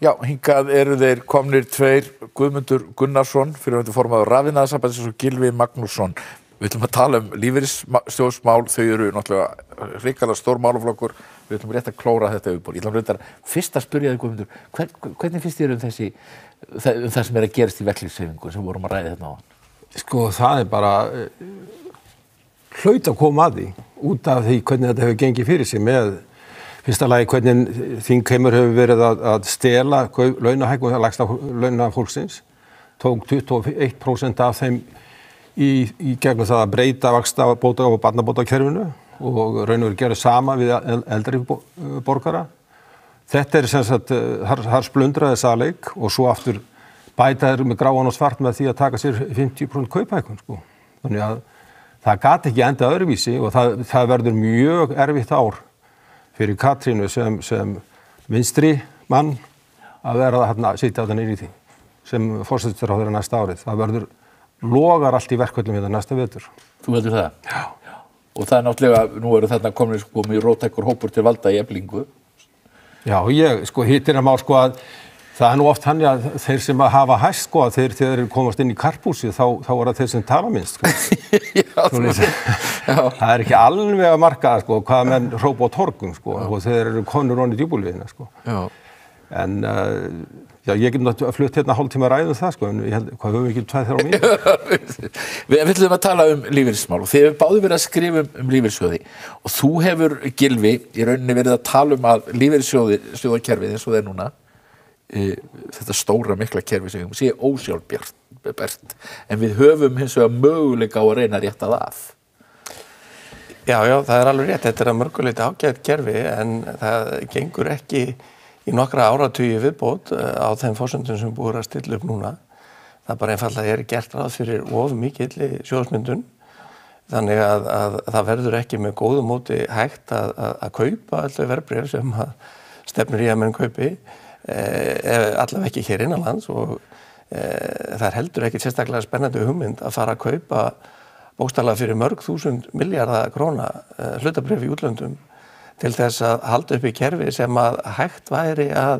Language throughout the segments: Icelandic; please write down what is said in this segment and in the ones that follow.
Já, hingað eru þeir komnir tveir, Guðmundur Gunnarsson, fyrrverandi formaður Rafiðnaðarsambandsins og Gylfi Magnússon. Við ætlum að tala lífeyrissjóðsmál, þau eru náttúrulega hrikalega stór málaflokkur. Við ætlum rétt að klóra þetta yfirbor. Ég ætlum reyndar fyrst að spyrja þig, Guðmundur, hvernig finnst þér það sem að gerast í verkalýðshreyfingu sem vorum að ræða hérna áðan? Sko, það bara hlaut að koma að því, út af því hvernig þetta hefur gengið fyrir sig með fyrsta lagi hvernig þingheimur hefur verið að stela launahækkun lægsta launafólksins, tók 21% af þeim í gegnum það að breyta vaxtabóta- og barnabótakerfinu og raun og veru gera sama við eldri borgara. Þetta sem sagt har splundraði saleik og svo aftur bæta þeir með gráan og svart með því að taka sér 50% kauphækkun, sko. Þannig að það gat ekki enda öðruvísi og það verður mjög erfitt ár fyrir Katrínu sem vinstri mann að vera að sitja þarna inn í því sem forsætisráðherra næsta árið. Það verður logar allt í verkföllum hérna næsta vetur. Þú heldur það? Já. Og það náttúrulega, nú eru þarna komin mjög róttækur hópur til valda í Eflingu. Já, hittir að má að það nú oft þannig að þeir sem hafa hæst þeir þegar þeir komast inn í karphúsið þá það þeir sem tala minnst Það ekki alveg að marka hvað menn hrópa á torgum og þeir eru konur onni djúbúliðina En ég get náttúrulega flutt hérna hálftíma ræðu það en ég held, hvað höfum við ekki 2-3 mínútur? Við ætlum að tala lífeyrismál og þið hefur báðir verið að skrifa lífeyrissjóði og þú hefur, Gylfi, í rauninni verið að tala að lífeyrissjóðakerfið eins og það núna þetta stóra mikla kerfi sem sé ósjálfbært en við höfum hins vegar möguleika á að reyna að rétta það af. Já, það alveg rétt, þetta að mörguleiti ágætt kerfi en það gengur ekki í nokkra áratugi viðbót á þeim forsendum sem búið að stilla upp núna. Það bara einfaldlega gert ráð fyrir of mikilli sjóðsmyndun þannig að það verður ekki með góðu móti hægt að kaupa alltaf verðbréf sem stefnir í að menn kaupi allavega ekki hér innanlands og það heldur ekki sérstaklega spennandi hugmynd að fara að kaupa bókstaflega fyrir mörg þúsund milljarða króna hlutabréf í útlöndum til þess að halda upp í kerfi sem að hægt væri að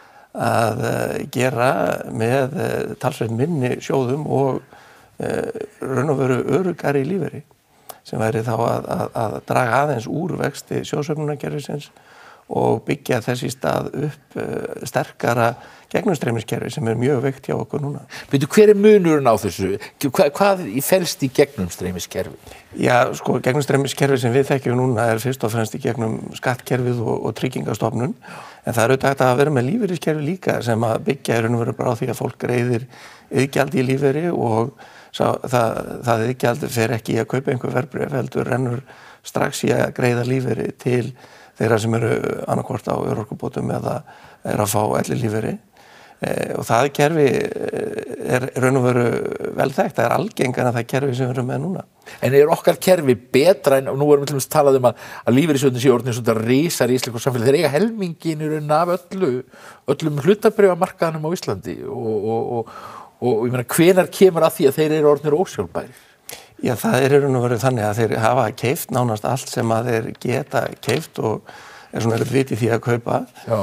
gera með talsveit minni sjóðum og raun og veru öruggari lífeyri sem væri þá að draga aðeins úr vexti sjóðsöfnunarkerfisins og byggja þess í stað upp sterkara gegnumstreymiskerfi sem mjög veikt hjá okkur núna. Veitu, hver munurinn á þessu? Hvað felst í gegnumstreymiskerfi? Já, gegnumstreymiskerfi sem við þekkjum núna fyrst og fremst í gegnum skattkerfið og tryggingastofnun en það auðvitað hægt að vera með lífeyriskerfi líka sem að byggja í raun og veru bara á því að fólk greiðir iðgjald í lífeyri og það iðgjald fer ekki í að kaupa einhver verðbréf heldur rennur strax í að greiða lífeyri til þeirra sem eru annarkvort á örorkubótum eða að fá ellilífeyri og það kerfi raun og veru vel þekkt, það algengar en það kerfi sem við erum með núna. En okkar kerfi betra en nú erum við til dæmis talað að lífeyrissjóðirnir séu orðnir svona risar í íslensku samfélagi, þeir eiga helmingin í rauninni af öllum hlutabréfamarkaðnum á Íslandi og ég meina hvenær kemur að því að þeir eru orðnir ósjálfbærir? Já, það raun og veru þannig að þeir hafa keypt nánast allt sem að þeir geta keypt og svona vit í því að kaupa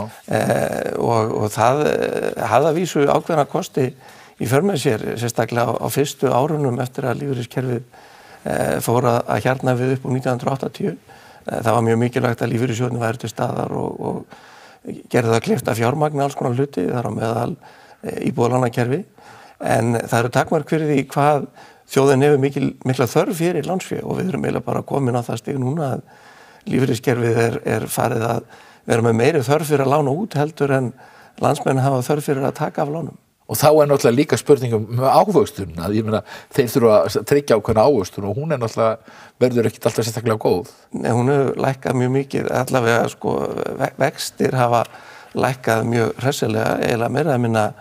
og það hafði að vísu ákveðna kosti í för með sér, sérstaklega á fyrstu árunum eftir að lífeyriskerfið fór að hjarna við upp úr 1980. Það var mjög mikilvægt að lífeyrissjóðirnir væru til staðar og gerði það kleift að fjármagna alls konar hluti, þar á meðal íbúðalánakerfi en það eru takmörk fyrir því hvað þjóðin hefur mikla þörf fyrir lánsfé og við erum eiginlega bara komin á það stig núna að lífeyriskerfið farið að vera með meiri þörf fyrir að lána út heldur en landsmenn hafa þörf fyrir að taka af lánum. Og þá náttúrulega líka spurningum ávöxtun, að ég meina þeir þurfa að tryggja ákveðna ávöxtun og hún náttúrulega verður ekkert alltaf sérstaklega góð. Nei, hún hefur lækkað mjög mikið, allavega vextir hafa lækkað mjög hressilega, eiginlega meira að minna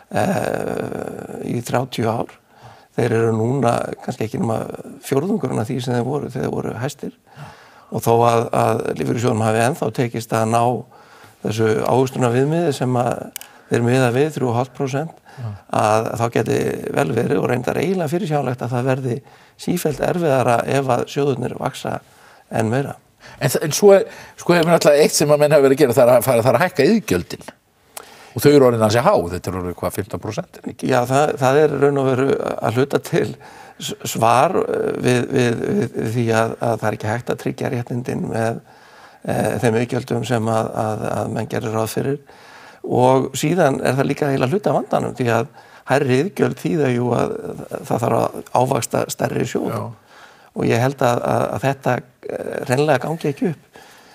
í 30 ár. Þeir eru núna kannski ekki nema fjórðungurinn af því sem þeir voru hæstir og þó að lífeyrissjóðunum hafi ennþá tekist að ná þessu ávöxtunarviðmiði sem að þeir miða við 3,5% að þá geti vel verið og reyndar eiginlega fyrirsjáanlegt að það verði sífellt erfiðara ef að sjóðurnir vaksa enn meira. En svo hefur náttúrulega eitt sem að menn hafa verið að gera það að hækka iðgjöldin. Og þau eru orðin ansi há, þetta eru hvað 15%? Já, það raun og veru að hluta til svar við því að það ekki hægt að tryggja réttindin með þeim iðgjöldum sem að menn gerir ráð fyrir. Og síðan það líka heila hluta af vandanum því að hærri iðgjöld þýða jú að það þarf að ávaxta stærri sjóð. Já. Og ég held að þetta hreinlega gangi ekki upp.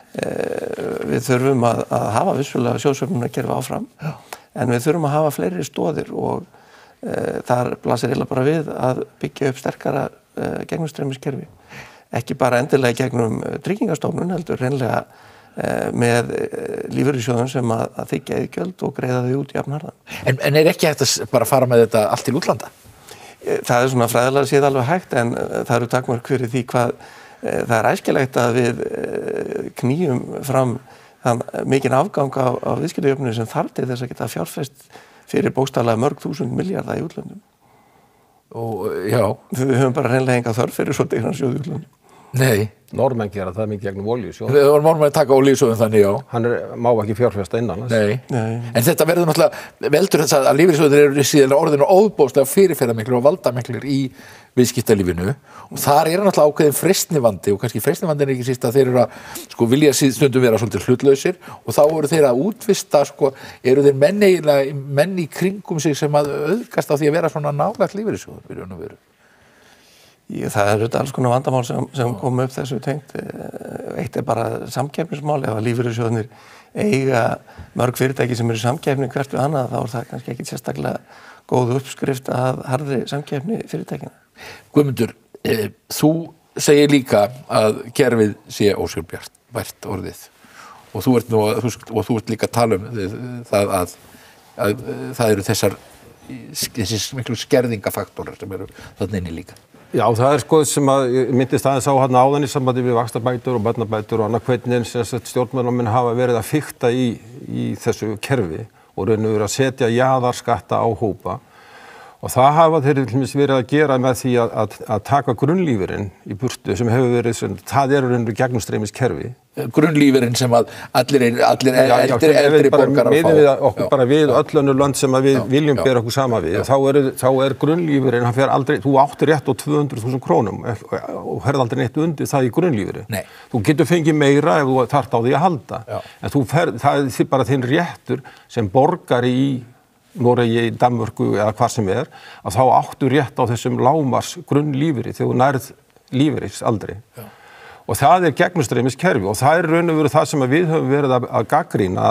Við þurfum að hafa vissulega sjóðsöfnunarkerfi áfram, en við þurfum að hafa fleiri stoðir og þar blasir eiginlega bara við að byggja upp sterkara gegnumstreymiskerfi. Ekki bara endilega gegnum tryggingastofnun, heldur hreinlega með lífeyrissjóðum sem að þiggja iðgjöld og greiða þau út jafnharðan. En ekki hægt að bara fara með þetta allt til útlanda? Það svona fræðilega séð alveg hægt, en það eru takmörk fyrir því hvað það æskilegt að við knýjum fram þann mikinn afgang á viðskiptajöfnuði sem þarf til þess að geta fjárfest fyrir bókstaflega mörg þúsund milljarða í útlöndum. Og já. Við höfum bara hreinlega enga þörf fyrir svo degran sjóð í útlöndum. Nei. Normenn gera það mikið gegnum olíusjóð. Við vorum normenn að taka olíusjóðum þannig, já. Hann má ekki fjárfesta innan. Nei. En þetta verður náttúrulega veldur þess að lífeyrissjóðir eru síðan orðinu óbóðslega fyrirferðarmiklir og valdamiklir í viðskiptalífinu og þar náttúrulega ákveðin freistnivandi og kannski freistnivandinn ekki síst að þeir eru að vilja stundum vera svolítið hlutlausir og þá eru þeir að útvista eru þeir menn í kringum sig sem að auðgast á því að vera svona nálægt lífeyrissjóðum fyrir að vera. Það auðvitað alls konar vandamál sem kom upp þessu tengt. Eitt bara samkeppnismál, ef að lífeyrissjóðnir eiga mörg fyrirtæki sem eru í samkeppni hvert við annað, þá það kannski ekki sérstaklega góð uppskrift að harðri samkeppni fyrirtækina. Guðmundur, þú segir líka að kerfið sé ósjálfbært orðið og þú ert líka að tala það að það eru þessir miklu skerðingafaktorar sem eru þarna inni líka. Já, það sem að myndist aðeins á hérna áðan í sambandi við vaxtabætur og barnabætur og annað hvernig stjórnmálamenn hafa verið að fikta í þessu kerfi og raun og verið að setja jaðarskatta á hópa og það hafa þeir til dæmis verið að gera með því að taka grunnlífeyrin í burtu sem hefur verið, það raun og gegnumstreymiskerfi. Grunnlífeyrin sem að allir eldri borgarar fá. Við okkur bara við öll önnur lönd sem að við viljum bera okkur sama við. Þá grunnlífeyrin, hann fer aldrei, þú áttir rétt á 200.000 krónum og ferð aldrei neitt undir það í grunnlífeyri. Nei. Þú getur fengið meira ef þú þarft á því að halda. Já. En það bara þinn réttur sem borgari í Noregi, Danmörku eða hvað sem að þá áttu rétt á þessum lágmars grunnlífeyri þegar þú nærð lífeyris aldrei. Já. Og það gegnumstreymiskerfi og það raun og veru það sem við höfum verið að gagnrýna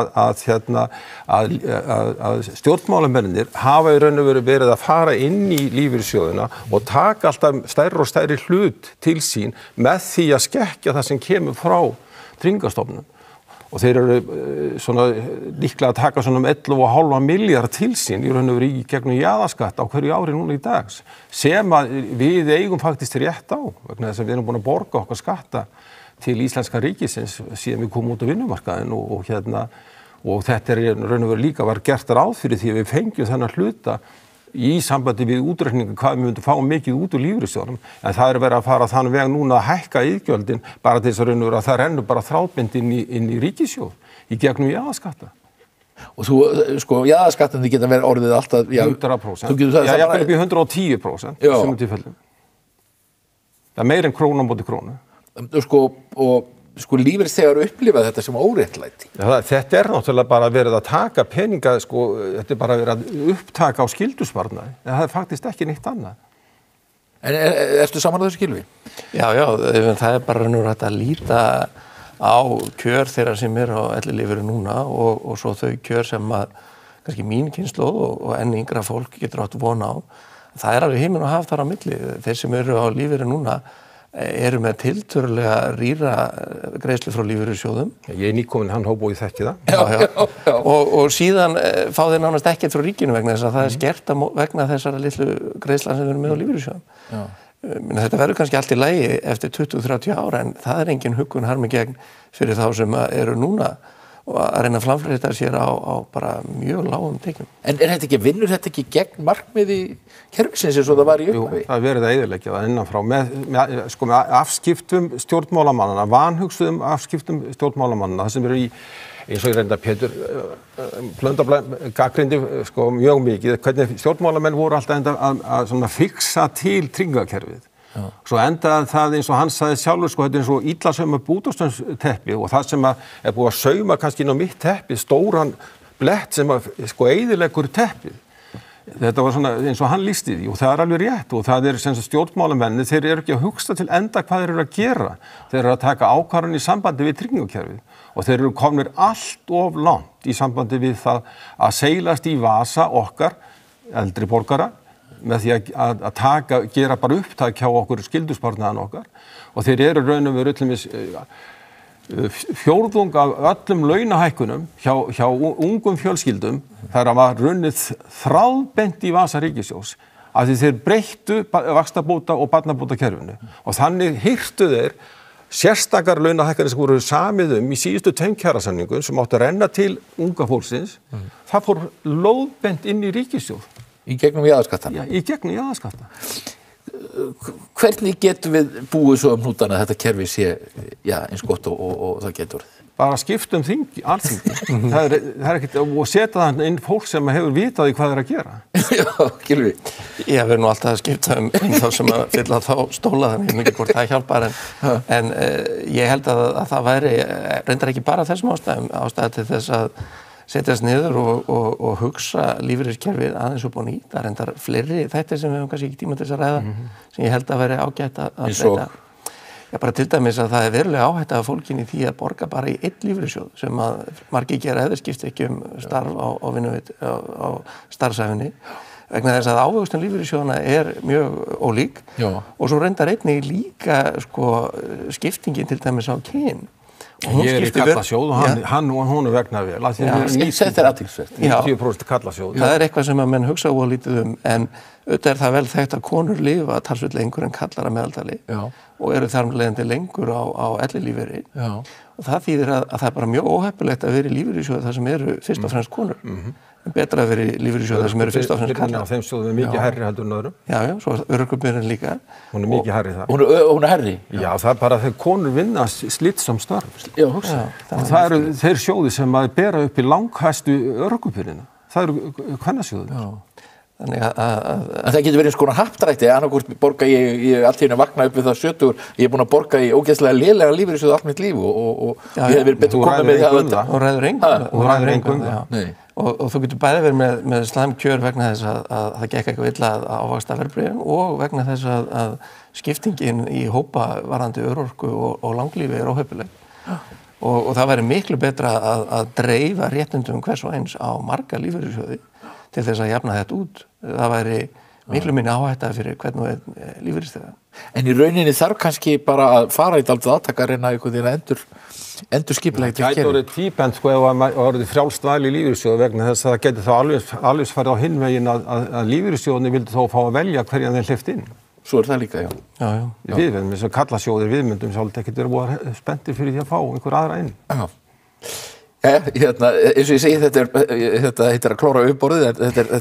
að stjórnmálamennir hafa í raun og veru verið að fara inn í lífeyrissjóðina og taka alltaf stærri og stærri hlut til sín með því að skekkja það sem kemur frá tryggingastofnun. Og þeir eru svona líklega að taka svona 11,5 milljarð til sín í raun og veru í gegnum jaðarskatt á hverju ári núna í dags sem að við eigum faktist rétt á vegna þess að við erum búin að borga okkar skatta til íslenska ríkisins síðan við komum út á vinnumarkaðinn og þetta raun og veru líka var gert ráð fyrir því að við fengjum þennan hluta í sambandi við útreikningu hvað við myndum fá mikið út úr lífeyrissjóðunum en það verið að fara þann veg núna að hækka iðgjöldin bara til þess að það rennur bara þráðbind inn í ríkissjóð í gegnum jaðarskatta. Og jaðarskattandi geta verið orðið alltaf 100%. Já, upp í 110% í sumum tilfellum. Það meir en króna á móti krónu. Lífeyrisþegar upplifa þetta sem óréttlæti. Þetta náttúrulega bara verið að taka peninga, þetta bara verið að upptaka á skyldusparnaði, en það faktist ekki neitt annað. En ertu saman á þessu Gylfi? Já, það bara raunur hægt að líta á kjör þeirra sem á ellilífeyri núna og svo þau kjör sem að kannski mín kynslóð og enn yngra fólk getur átt von á. Það alveg himinn og haf þar á milli. Þeir sem eru á lífeyri núna eru með tiltölulega rýra greiðslu frá lífeyrissjóðum. Ég nýkominn hann hóp og ég þekki það. Já. Og síðan fá þeir nánast ekkert frá ríkinu vegna þess að það skert vegna þessara litlu greiðslan sem við erum með á lífeyrissjóðum. Þetta verður kannski allt í lagi eftir 20-30 ára en það engin huggun harmi gegn fyrir þá sem eru núna og að reyna að framfleyta sér á bara mjög lágum tekjum. En vinnur þetta ekki gegn markmiði kerfisins eins og það var í upphafi? Jú, það verið að eyðileggja það innanfrá með afskiptum stjórnmálamannanna, vanhugsuðum afskiptum stjórnmálamannanna, það sem eru eins og ég reynda Pétur Blöndal gagnrýndi mjög mikið, hvernig stjórnmálamenn voru alltaf að svona fixa til tryggingakerfið. Svo endaði það eins og hann sagði sjálfur þetta eins og illa sauma bútasaumsteppi og það sem er búið að sauma kannski inn á mitt teppi, stóran blett sem eyðileggur teppið. Þetta var svona eins og hann lýsti því og það er alveg rétt og það sem stjórnmálamenni, þeir eru ekki að hugsa til enda hvað þeir eru að gera. Þeir eru að taka ákvarðanir í sambandi við tryggingakerfið og þeir eru komnir allt of langt í sambandi við það að seilast í vasa okkar, eldri borgara, með því að gera bara upptak hjá okkur skyldusparnaðan okkar og þeir eru raunum við öllumis fjórðung af öllum launahækkunum hjá ungum fjölskyldum þar að var runnið þráðbent í vasa ríkissjóðs af því þeir breyttu vaxtabóta og barnabótakerfinu og þannig hirtu þeir sérstakar launahækkanir sem voru samið í síðustu 2 kjarasamningum sem áttu að renna til unga fólksins, það fór lóðbent inn í ríkissjóð. Í gegnum jaðarskattana? Já, í gegnum jaðarskattana. Hvernig getum við búið svo hnútana að þetta kerfi sé eins gott og það getur? Bara skiptum alþingi. það er ekkert, og setja það inn fólk sem hefur vitað í hvað þeir að gera. Já, Gylfi. Ég verður nú alltaf að skipta þá sem að fylla þá stóla þannig, ég veit ekki hvort það hjálpar en ég held að það væri reyndar ekki bara þessum ástæða til þess að setjast niður og hugsa lífeyriskerfið aðeins upp á nýtt. Það er reyndar fleiri þættir sem við höfum kannski ekki tíma til þess að ræða sem ég held að veri ágætt að breyta. Já, bara til dæmis að það er verulega áhætta af fólkin í því að borga bara í einn lífeyrissjóð sem að margir gera eða skipta ekki starf á starfsæfinni vegna þess að ávöxtun lífeyrissjóðana er mjög ólík og svo reyndar einnig líka skiptingin til dæmis á kyn. Ég er í kallasjóð og hún er vegna vel. Þetta er athyglisvert. 90% kallasjóð. Það er eitthvað sem að menn hugsa lítið en auðvitað er það vel þekkt að konur lifa talsvert lengur en kallar að meðaltali og eru þar með leiðandi lengur á ellilífeyri og það þýðir að það er bara mjög óheppilegt að vera í lífeyrissjóði þar sem eru fyrst og fremst konur. En betra að vera í lífeyrissjóði þar sem eru fyrst og fremst kallar. Þeim sjóðum er mikið hærri heldur en öðrum. Já, svo örorkubyrðin líka. Hún er mikið hærri þar. Hún er hærri? Já, það er bara þegar konur vinna slitsam störf. Já, hugsa. Og það eru þeir sjóði sem að bera upp í langhæstu örorkubyrðina. Það eru kvennasjóðir. Þannig að það getur verið eins konar happdrætti, annarkvort borga ég allt í einu að vakna upp við það 70, ég er búin að borga í ógeðslega lélega lífeyrissjóð allt mitt líf og ég hef verið betur komið með það. Og ræður engum það. Og þú getur bæði verið með slæm kjör vegna þess að það gekk eitthvað illa að ávaxta verðbréfum og vegna þess að skiptingin í hópa varðandi örorku og langlífi er óheppileg. Og það væri miklu betra að dreifa réttindum hvers og eins á marga lífeyrissjóði til þess að jafna þetta út. Það væri miklu minni áhætta fyrir hvern og einn lífeyrisþega. En í rauninni þarf kannski bara að fara í dálítið átaka reyna einhvern veginn að endur skipulega til að gera. Það gæti orðið tvíbent ef það orðið frjálst val í lífeyrissjóði vegna þess að það geti þá alveg farið á hinn veginn að lífeyrissjóðinni vildi þá fá að velja hverjan þeir hleypt inn. Svo er það líka, já. Við eins og kallasjóðir viðmyndum sjálf ekkert verið spenntir fyrir því að fá einhver aðra inn. Eins og ég segi, þetta heitir að klóra uppborðið,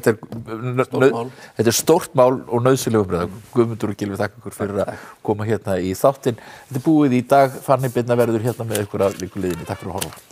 þetta er stórt mál og nauðsynleg umræða. Guðmundur og Gylfi, þakka ykkur fyrir að koma hérna í þáttinn. Þetta er búið í dag, Fanný Birna verður hérna með ykkur að viku liðinni. Takk fyrir að horfa.